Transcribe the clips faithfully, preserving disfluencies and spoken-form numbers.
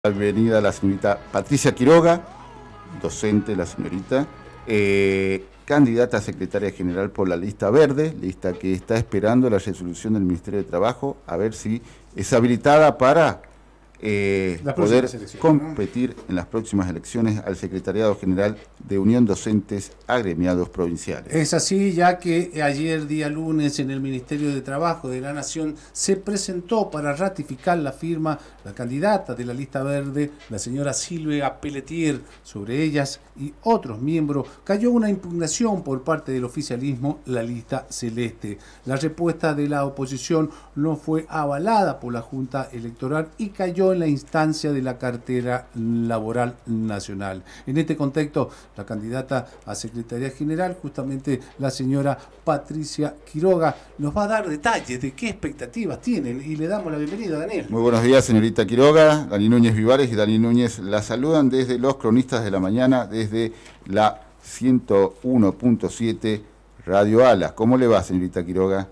Bienvenida a la señorita Patricia Quiroga, docente la señorita, eh, candidata a secretaria general por la lista verde, lista que está esperando la resolución del Ministerio de Trabajo, a ver si es habilitada para eh, poder competir, ¿no?, en las próximas elecciones al Secretariado General de Unión Docentes Agremiados Provinciales. Es así, ya que ayer día lunes en el Ministerio de Trabajo de la Nación se presentó para ratificar la firma la candidata de la lista verde, la señora Silvia Pelletier. Sobre ellas y otros miembros cayó una impugnación por parte del oficialismo, la lista celeste. La respuesta de la oposición no fue avalada por la Junta Electoral y cayó en la instancia de la cartera laboral nacional. En este contexto, la candidata a Secretaría General, justamente la señora Patricia Quiroga, nos va a dar detalles de qué expectativas tienen y le damos la bienvenida a Daniel. Muy buenos días, señorita Quiroga. Dani Núñez Vivares y Dani Núñez la saludan desde los Cronistas de la Mañana, desde la ciento uno punto siete Radio Ala. ¿Cómo le va, señorita Quiroga?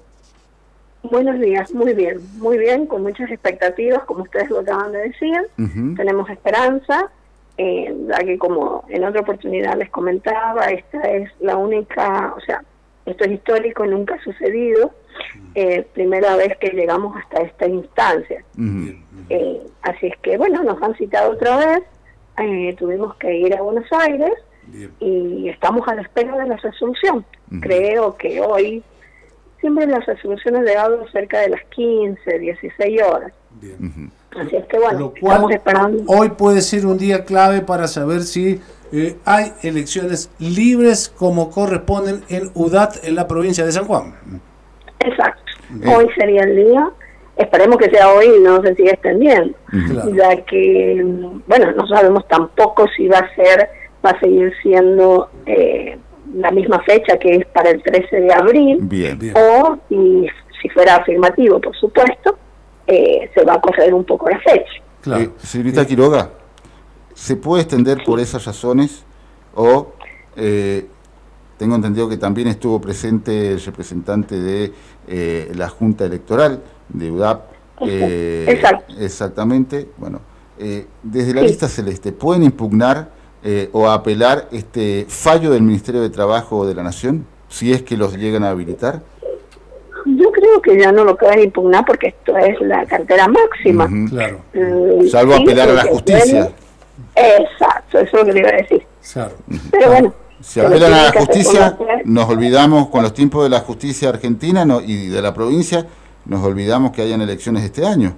Buenos días, muy bien, muy bien, con muchas expectativas, como ustedes lo acaban de decir. Uh-huh. Tenemos esperanza, eh, ya que como en otra oportunidad les comentaba, esta es la única, o sea, esto es histórico, nunca ha sucedido, eh, primera vez que llegamos hasta esta instancia. Uh-huh. eh, así es que, bueno, nos han citado otra vez, eh, tuvimos que ir a Buenos Aires. Bien. Y estamos a la espera de la resolución. Uh-huh. Creo que hoy, siempre las resoluciones llegaron cerca de las quince, dieciséis horas. Bien. Uh-huh. Así es que bueno, lo cual, estamos esperando. Hoy puede ser un día clave para saber si eh, hay elecciones libres como corresponden en U D A T en la provincia de San Juan. Exacto. Eh. Hoy sería el día. Esperemos que sea hoy y no se siga extendiendo. Uh-huh. Ya que, bueno, no sabemos tampoco si va a ser, va a seguir siendo eh, la misma fecha, que es para el trece de abril. Bien, bien. O, y si fuera afirmativo, por supuesto, eh, se va a correr un poco la fecha. Claro. Eh, señorita Quiroga, ¿se puede extender por esas razones? O eh, tengo entendido que también estuvo presente el representante de eh, la Junta Electoral de U D A P. Eh, Exacto. Exactamente. Bueno, eh, desde la sí. lista celeste, ¿pueden impugnar Eh, o apelar este fallo del Ministerio de Trabajo de la Nación, si es que los llegan a habilitar? Yo creo que ya no lo pueden impugnar porque esto es la cartera máxima. Uh-huh. Claro. Eh, Salvo sí, apelar a la justicia. Pueden... Exacto, eso es lo que le iba a decir. Claro. Pero uh-huh. bueno. Si apelan a la justicia, nos olvidamos, con los tiempos de la justicia argentina no, y de la provincia, nos olvidamos que hayan elecciones este año.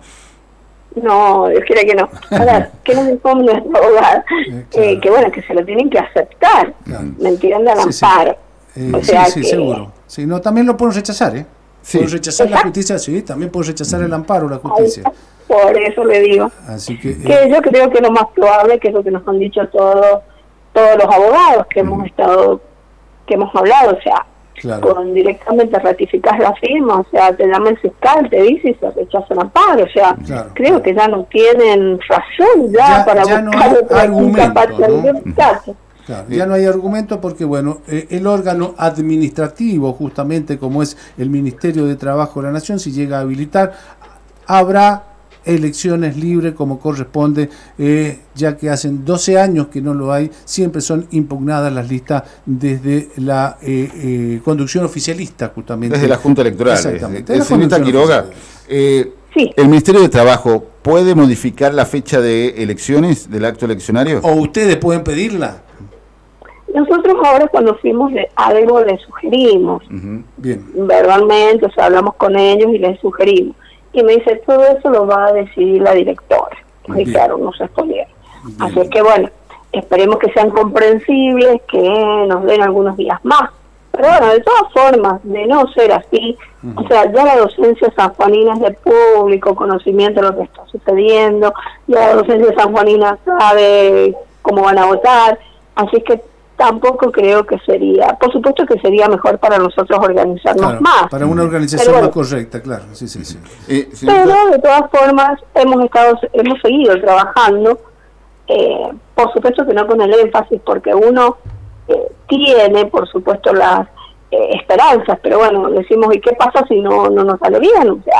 No, Dios quiere que no. Ahora, ¿qué nos informa nuestro abogado? Eh, claro. eh, que bueno, que se lo tienen que aceptar. Claro. ¿Me entienden? Al sí, amparo. Sí. Eh, o sea sí, sí, que... seguro. Sí, no, también lo pueden rechazar, ¿eh? Sí. Pueden rechazar ¿Exacto? la justicia, sí, también pueden rechazar el amparo, la justicia. Ay, por eso le digo. Así que, que eh... yo creo que lo más probable, que es lo que nos han dicho todos todos los abogados que mm. hemos estado, que hemos hablado, o sea, claro. con directamente ratificas la firma, o sea, te llama el fiscal, te dice y se rechaza el amparo, o sea, claro, creo claro. que ya no tienen razón ya, ya para ya buscar no hay argumento, ¿no? Claro, ya no hay argumento porque, bueno, eh, el órgano administrativo, justamente como es el Ministerio de Trabajo de la Nación, si llega a habilitar, habrá elecciones libres como corresponde, eh, ya que hacen doce años que no lo hay, siempre son impugnadas las listas desde la eh, eh, conducción oficialista, justamente. Desde la Junta Electoral. Exactamente. Eh, señorita Quiroga, eh, sí. ¿el Ministerio de Trabajo puede modificar la fecha de elecciones, del acto eleccionario? ¿O ustedes pueden pedirla? Nosotros ahora cuando fuimos de algo les sugerimos, uh-huh. Bien. verbalmente, o sea, hablamos con ellos y les sugerimos. Y me dice, todo eso lo va a decidir la directora. Y claro, no se respondieron. Así es que bueno, esperemos que sean comprensibles, que nos den algunos días más. Pero bueno, de todas formas, de no ser así, uh-huh. o sea, ya la docencia sanjuanina es de público conocimiento de lo que está sucediendo, ya la docencia sanjuanina sabe cómo van a votar, así que tampoco creo que sería, por supuesto que sería mejor para nosotros organizarnos claro, más. Para una organización bueno, más correcta, claro. Sí, sí, sí. Eh, pero de todas formas hemos estado, hemos seguido trabajando, eh, por supuesto que no con el énfasis, porque uno eh, tiene, por supuesto, las eh, esperanzas, pero bueno, decimos, ¿y qué pasa si no, no nos sale bien? O sea,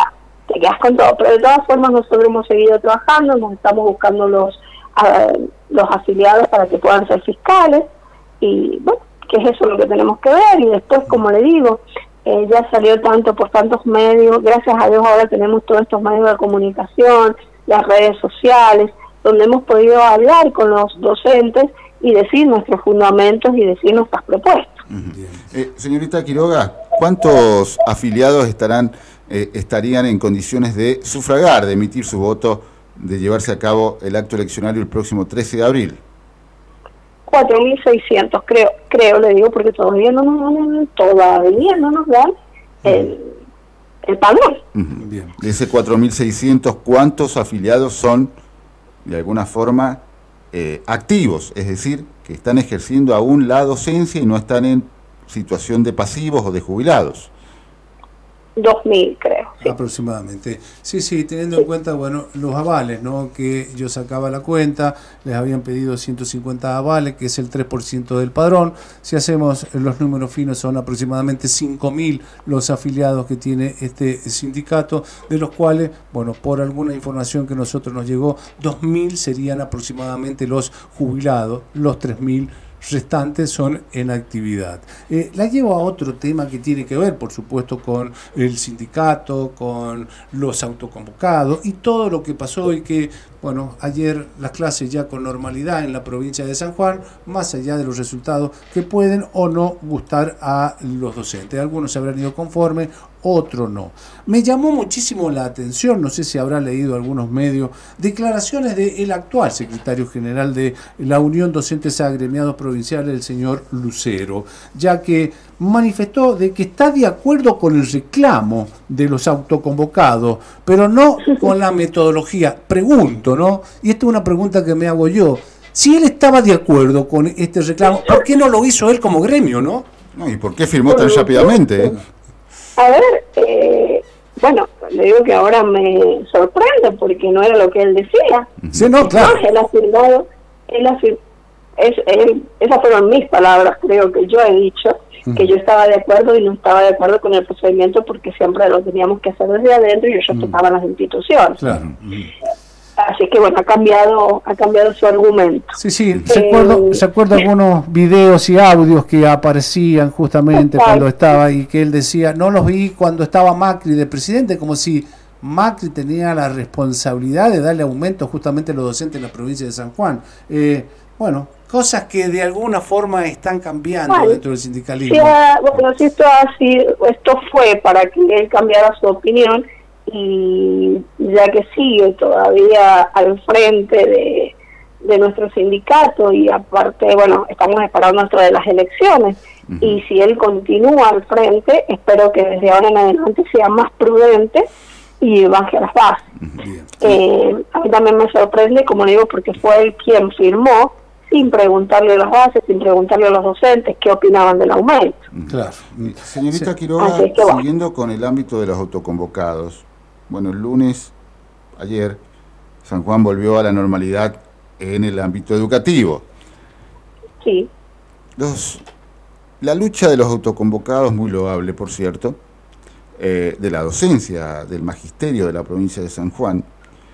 te quedas con todo. Pero de todas formas nosotros hemos seguido trabajando, nos estamos buscando los, uh, los afiliados para que puedan ser fiscales, y bueno, que es eso lo que tenemos que ver. Y después, como le digo, eh, ya salió tanto por tantos medios, gracias a Dios ahora tenemos todos estos medios de comunicación, las redes sociales, donde hemos podido hablar con los docentes y decir nuestros fundamentos y decir nuestras propuestas. Uh-huh. eh, señorita Quiroga, ¿cuántos afiliados estarán eh, estarían en condiciones de sufragar, de emitir su voto, de llevarse a cabo el acto eleccionario el próximo trece de abril? cuatro mil seiscientos, creo, creo, le digo, porque todavía no nos dan, todavía no nos dan el, el padrón. Uh-huh. Bien. De ese cuatro mil seiscientos, ¿cuántos afiliados son, de alguna forma, eh, activos? Es decir, que están ejerciendo aún la docencia y no están en situación de pasivos o de jubilados. dos mil, creo. Sí. Aproximadamente. Sí, sí, teniendo sí. en cuenta, bueno, los avales, ¿no? Que yo sacaba la cuenta, les habían pedido ciento cincuenta avales, que es el tres por ciento del padrón. Si hacemos los números finos, son aproximadamente cinco mil los afiliados que tiene este sindicato, de los cuales, bueno, por alguna información que a nosotros nos llegó, dos mil serían aproximadamente los jubilados, los tres mil restantes son en actividad. Eh, la llevo a otro tema que tiene que ver, por supuesto, con el sindicato, con los autoconvocados y todo lo que pasó y que, bueno, ayer las clases ya con normalidad en la provincia de San Juan, más allá de los resultados que pueden o no gustar a los docentes. Algunos se habrán ido conformes, otro no. Me llamó muchísimo la atención, no sé si habrá leído algunos medios, declaraciones del actual secretario general de la Unión Docentes Agremiados Provinciales, el señor Lucero, ya que manifestó de que está de acuerdo con el reclamo de los autoconvocados, pero no con la metodología. Pregunto, ¿no? Y esta es una pregunta que me hago yo. Si él estaba de acuerdo con este reclamo, ¿por qué no lo hizo él como gremio, no? No, ¿y por qué firmó tan rápidamente? ¿eh? A ver, eh, bueno, le digo que ahora me sorprende porque no era lo que él decía. Sí, no, claro. Él ha firmado, él ha firmado, es, él, esas fueron mis palabras, creo que yo he dicho, uh-huh. que yo estaba de acuerdo y no estaba de acuerdo con el procedimiento porque siempre lo teníamos que hacer desde adentro y ellos uh-huh. estaban las instituciones. Claro. Uh-huh. Así que bueno, ha cambiado ha cambiado su argumento. Sí, sí, recuerdo, eh, recuerdo algunos videos y audios que aparecían justamente exacto. cuando estaba y que él decía, no los vi cuando estaba Macri de presidente, como si Macri tenía la responsabilidad de darle aumento justamente a los docentes en la provincia de San Juan. Eh, bueno, cosas que de alguna forma están cambiando bueno, dentro del sindicalismo. Si ha, bueno, si esto, así, esto fue para que él cambiara su opinión, y ya que sigue todavía al frente de, de nuestro sindicato y aparte, bueno, estamos esperando dentro de las elecciones uh-huh. y si él continúa al frente, espero que desde ahora en adelante sea más prudente y baje a las bases. Uh-huh. eh, a mí también me sorprende, como digo, porque fue él quien firmó sin preguntarle a las bases, sin preguntarle a los docentes qué opinaban del aumento. Claro. Señorita Quiroga, que, bueno. siguiendo con el ámbito de los autoconvocados, bueno, el lunes, ayer, San Juan volvió a la normalidad en el ámbito educativo. Sí. Los, la lucha de los autoconvocados, muy loable, por cierto, eh, de la docencia, del magisterio de la provincia de San Juan,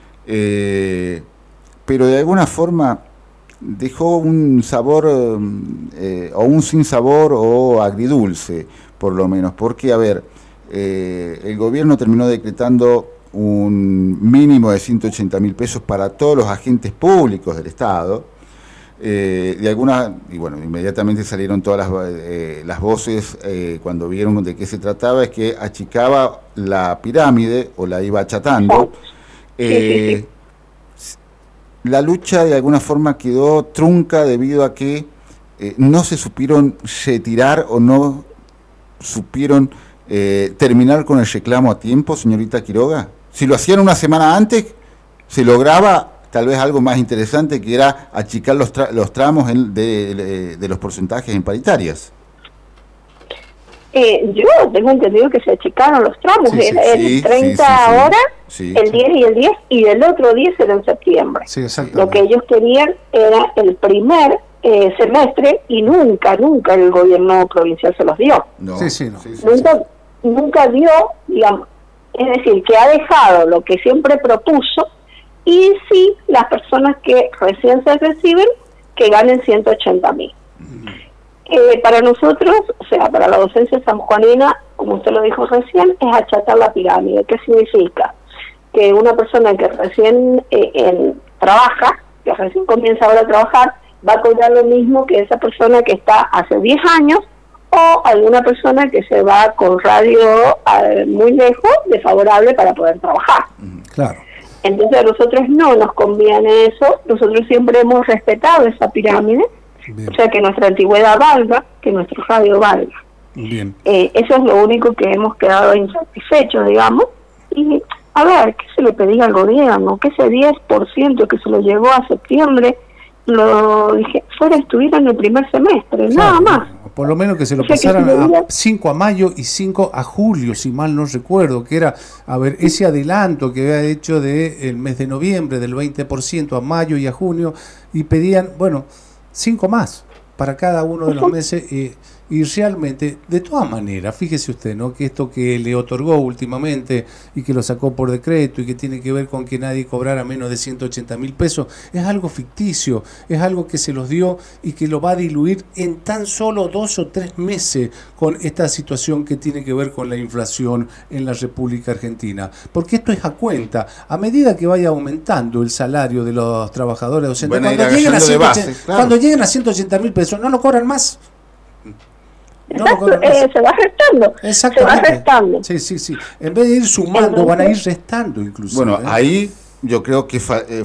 eh, pero de alguna forma dejó un sabor, eh, o un sinsabor o agridulce, por lo menos, porque, a ver, Eh, el gobierno terminó decretando un mínimo de ciento ochenta mil pesos para todos los agentes públicos del Estado. Eh, de alguna, y bueno, inmediatamente salieron todas las, eh, las voces eh, cuando vieron de qué se trataba, es que achicaba la pirámide o la iba achatando. Eh, la lucha de alguna forma quedó trunca debido a que eh, no se supieron retirar o no supieron Eh, terminar con el reclamo a tiempo, señorita Quiroga. Si lo hacían una semana antes, se lograba tal vez algo más interesante, que era achicar los, tra los tramos en, de, de, de los porcentajes en paritarias. Eh, yo tengo entendido que se achicaron los tramos, sí, sí, el sí, treinta sí, sí, ahora, sí, el diez y el diez, y el otro diez era en septiembre. Sí, lo que ellos querían era el primer eh, semestre y nunca, nunca el gobierno provincial se los dio. No, sí, sí, no. sí, sí, nunca, sí. nunca dio, digamos, Es decir, que ha dejado lo que siempre propuso, y sí las personas que recién se reciben que ganen ciento ochenta mil. Eh, para nosotros, o sea, para la docencia sanjuanina, como usted lo dijo recién, es achatar la pirámide. ¿Qué significa? Que una persona que recién eh, en, trabaja, que recién comienza ahora a trabajar, va a cobrar lo mismo que esa persona que está hace diez años, o alguna persona que se va con radio eh, muy lejos, desfavorable para poder trabajar. Claro. Entonces a nosotros no nos conviene eso, nosotros siempre hemos respetado esa pirámide. Bien. O sea, que nuestra antigüedad valga, que nuestro radio valga. Bien. Eh, eso es lo único que hemos quedado insatisfechos, digamos. Y, a ver, ¿qué se le pedía al gobierno? Que ese diez por ciento que se lo llevó a septiembre, lo dije, fuera estuviera en el primer semestre, claro, nada más. Por lo menos que se lo o sea, pasaran a cinco a mayo y cinco a julio, si mal no recuerdo, que era, a ver, ese adelanto que había hecho del mes de noviembre, del veinte por ciento a mayo y a junio, y pedían, bueno, cinco más para cada uno de los meses, eh, y realmente, de todas maneras, fíjese usted, ¿no?, que esto que le otorgó últimamente y que lo sacó por decreto y que tiene que ver con que nadie cobrara menos de ciento ochenta mil pesos, es algo ficticio, es algo que se los dio y que lo va a diluir en tan solo dos o tres meses con esta situación que tiene que ver con la inflación en la República Argentina. Porque esto es a cuenta, a medida que vaya aumentando el salario de los trabajadores docentes, bueno, cuando, lleguen a ciento ochenta, base, claro. cuando lleguen a ciento ochenta mil pesos, no lo cobran más. No, Exacto, eh, se va restando. Se va restando. Sí, sí, sí. En vez de ir sumando, Entonces, van a ir restando inclusive. Bueno, ¿eh? Ahí yo creo que, eh,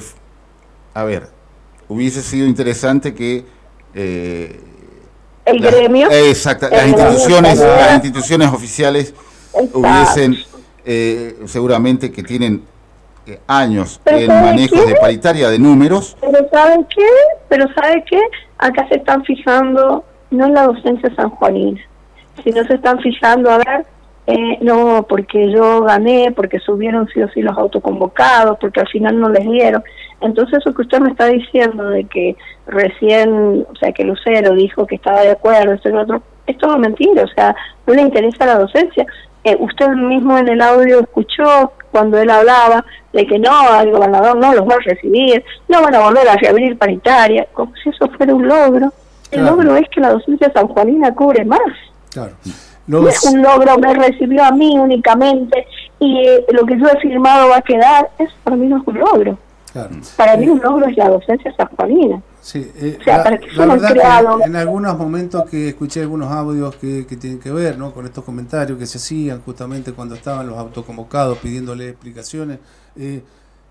a ver, hubiese sido interesante que eh, el las, gremio, eh, exacto, el las instituciones, gremio, las instituciones oficiales exacto. hubiesen, eh, seguramente que tienen eh, años pero en manejos qué? de paritaria de números. Pero ¿sabe qué? Pero ¿sabe qué? Acá se están fijando no en la docencia sanjuanina, sino se están fijando, a ver, eh, no, porque yo gané, porque subieron sí o sí los autoconvocados, porque al final no les dieron. Entonces eso que usted me está diciendo de que recién, o sea, que Lucero dijo que estaba de acuerdo, esto y lo otro, es todo mentira, o sea, no le interesa la docencia. Eh, usted mismo en el audio escuchó cuando él hablaba de que no, el gobernador no los va a recibir, no van a volver a reabrir paritaria, como si eso fuera un logro. El claro. logro es que la docencia sanjuanina cubre más. Claro. Los... No es un logro, me recibió a mí únicamente y eh, lo que yo he firmado va a quedar. Eso para mí no es un logro. Claro. Para eh, mí un logro es la docencia sanjuanina. Sí, eh, o sea, la, para que la verdad creado... que en algunos momentos que escuché algunos audios que, que tienen que ver, ¿no?, con estos comentarios que se hacían justamente cuando estaban los autoconvocados pidiéndole explicaciones, eh,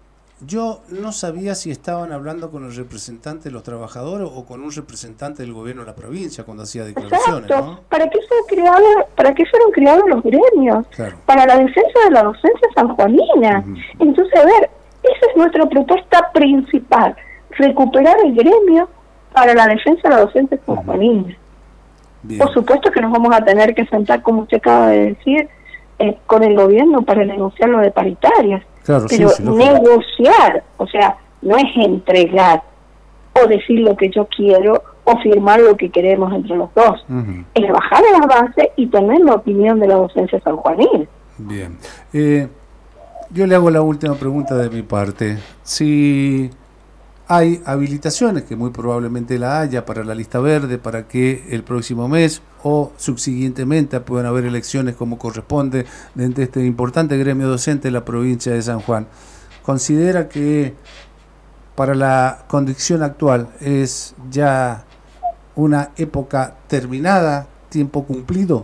yo no sabía si estaban hablando con el representante de los trabajadores o con un representante del gobierno de la provincia cuando hacía declaraciones. Exacto. ¿No? ¿Para qué fueron creados, para qué fueron creados los gremios? Claro. Para la defensa de la docencia sanjuanina. Uh-huh. Entonces, a ver, esa es nuestra propuesta principal, recuperar el gremio para la defensa de la docencia sanjuanina. Uh-huh. Por supuesto que nos vamos a tener que sentar, como usted acaba de decir, eh, con el gobierno para negociar lo de paritarias. Claro, pero sí, sí, negociar, o sea, no es entregar o decir lo que yo quiero o firmar lo que queremos entre los dos. Uh-huh. Es bajar a la base y tener la opinión de la docencia sanjuanina. Bien. Eh, yo le hago la última pregunta de mi parte. Si hay habilitaciones, que muy probablemente la haya para la lista verde, para que el próximo mes o subsiguientemente puedan haber elecciones como corresponde dentro de este importante gremio docente de la provincia de San Juan, ¿considera que para la condición actual es ya una época terminada, tiempo cumplido?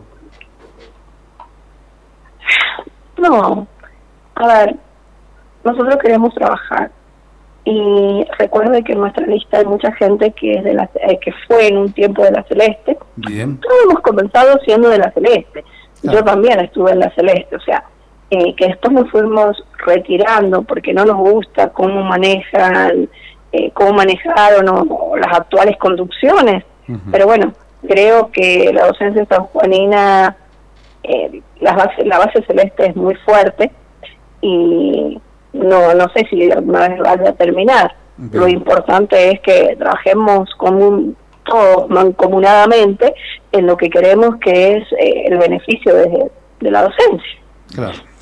No, a ver, nosotros queremos trabajar. Y recuerde que en nuestra lista hay mucha gente que es de la, eh, que fue en un tiempo de la Celeste. Bien. Todos hemos comenzado siendo de la Celeste. Claro. Yo también estuve en la Celeste, o sea, eh, que después nos fuimos retirando porque no nos gusta cómo manejan, eh, cómo manejaron o, las actuales conducciones. Uh-huh. Pero bueno, creo que la docencia sanjuanina, eh, la base, la base celeste es muy fuerte y no no sé si alguna vez vaya a terminar. Bien. Lo importante es que trabajemos común, todos mancomunadamente en lo que queremos, que es eh, el beneficio de, de la docencia. Claro.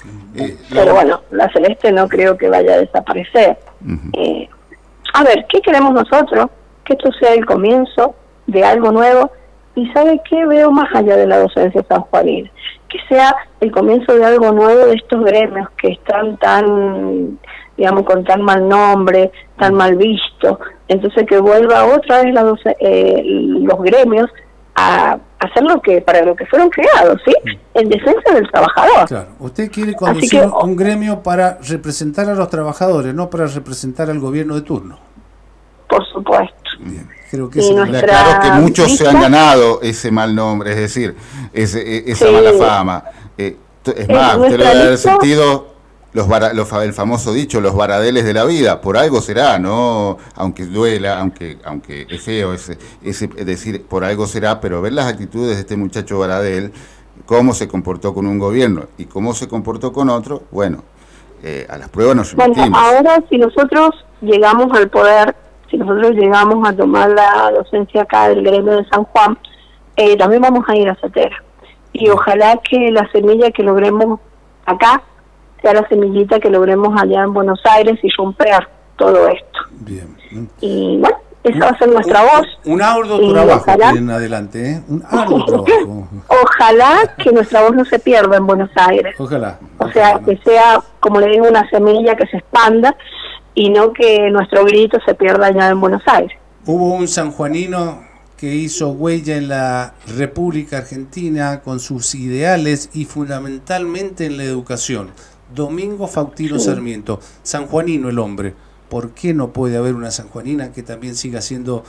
Eh, Pero bueno, la celeste no creo que vaya a desaparecer. Uh-huh. eh, a ver, ¿qué queremos nosotros? Que esto sea el comienzo de algo nuevo. Y ¿sabe qué? Veo más allá de la docencia sanjuanina. Que sea el comienzo de algo nuevo de estos gremios que están tan, digamos, con tan mal nombre, tan mal visto. Entonces que vuelva otra vez la doce, eh, los gremios a hacer lo que para lo que fueron creados, ¿sí? En defensa del trabajador. Claro. Usted quiere conducir que, un gremio para representar a los trabajadores, no para representar al gobierno de turno. Por supuesto. Bien. Creo que claro que muchos lista, se han ganado ese mal nombre, es decir, ese, esa sí, mala fama. Eh, es más, usted lo debe haber sentido, los, los, el famoso dicho, los varadeles de la vida, por algo será, ¿no? Aunque duela, aunque aunque es feo ese, ese decir por algo será, pero ver las actitudes de este muchacho Baradel, cómo se comportó con un gobierno y cómo se comportó con otro, bueno, eh, a las pruebas nos remitimos. Bueno, ahora si nosotros llegamos al poder, si nosotros llegamos a tomar la docencia acá del gremio de San Juan, eh, también vamos a ir a Zatera. Y ojalá que la semilla que logremos acá sea la semillita que logremos allá en Buenos Aires y romper todo esto. Bien. Y bueno, esa va a ser nuestra un, voz. Un arduo trabajo en adelante, ¿eh? Un arduo trabajo. Ojalá que nuestra voz no se pierda en Buenos Aires. Ojalá. O sea, ojalá, que no. sea, como le digo, una semilla que se expanda y no que nuestro grito se pierda allá en Buenos Aires. Hubo un sanjuanino que hizo huella en la República Argentina con sus ideales y fundamentalmente en la educación. Domingo Faustino sí. Sarmiento, sanjuanino el hombre. ¿Por qué no puede haber una sanjuanina que también siga siendo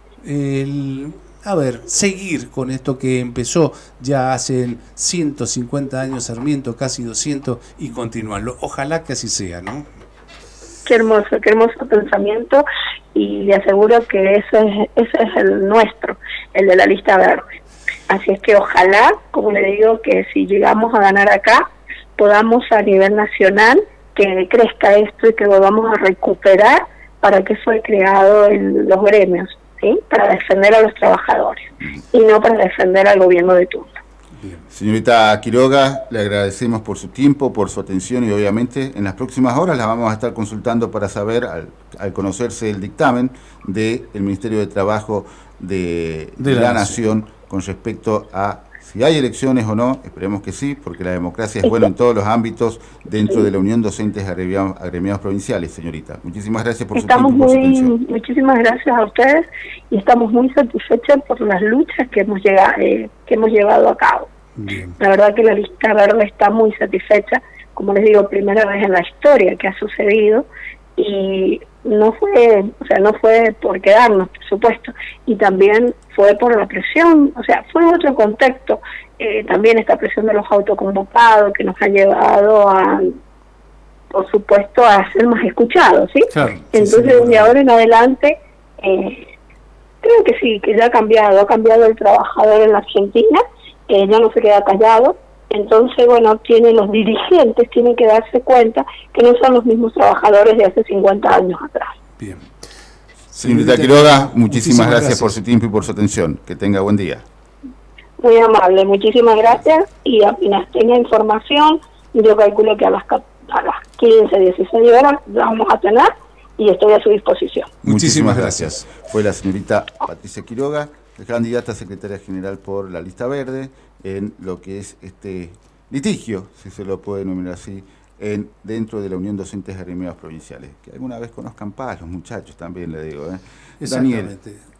el... A ver, seguir con esto que empezó ya hace ciento cincuenta años Sarmiento, casi doscientos, y continuarlo? Ojalá que así sea, ¿no? Qué hermoso, qué hermoso pensamiento, y le aseguro que ese es, ese es el nuestro, el de la lista verde. Así es que ojalá, como le digo, que si llegamos a ganar acá, podamos a nivel nacional que crezca esto y que volvamos a recuperar para que fue creado en los gremios, ¿sí? Para defender a los trabajadores y no para defender al gobierno de turno. Bien. Señorita Quiroga, le agradecemos por su tiempo, por su atención y obviamente en las próximas horas la vamos a estar consultando para saber, al, al conocerse el dictamen del Ministerio de Trabajo de, de, de la, la Nación, Nación con respecto a si hay elecciones o no. Esperemos que sí, porque la democracia es buena en todos los ámbitos dentro de la Unión Docentes Agremiados, agremiados Provinciales, señorita. Muchísimas gracias por estamos su tiempo y por muy, su atención. Muchísimas gracias a ustedes y estamos muy satisfechos por las luchas que hemos, llegado, eh, que hemos llevado a cabo. Bien. La verdad que la lista verde está muy satisfecha, como les digo, primera vez en la historia que ha sucedido, y no fue, o sea, no fue por quedarnos, por supuesto, y también fue por la presión, o sea, fue otro contexto, eh, también esta presión de los autoconvocados que nos ha llevado a, por supuesto, a ser más escuchados, ¿sí? Claro, entonces, sí, sí, de ahora en adelante, eh, creo que sí, que ya ha cambiado, ha cambiado el trabajador en la Argentina, eh, ya no se queda callado. Entonces, bueno, tienen los dirigentes tienen que darse cuenta que no son los mismos trabajadores de hace cincuenta años atrás. Bien. Señorita Quiroga, muchísimas, muchísimas gracias, gracias por su tiempo y por su atención. Que tenga buen día. Muy amable, muchísimas gracias. Y apenas tenga información, yo calculo que a las, a las quince, dieciséis horas vamos a tener y estoy a su disposición. Muchísimas gracias. Fue la señorita Patricia Quiroga, candidata a secretaria general por la lista verde, en lo que es este litigio, si se lo puede denominar así, en dentro de la Unión Docentes Agremiados Provinciales. Que alguna vez conozcan paz los muchachos también, le digo. ¿eh? Exactamente. Daniel.